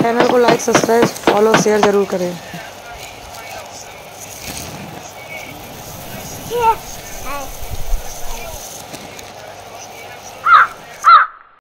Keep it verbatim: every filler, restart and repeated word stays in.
Channel को like subscribe follow share ज़रूर करें। Yeah.